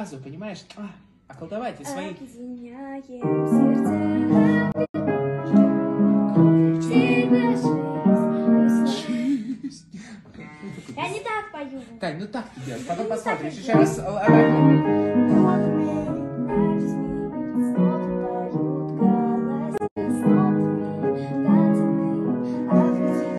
сразу, понимаешь, околдовать и свои... Я не так пою. Тань, ну так ты делаешь, потом посмотришь еще раз.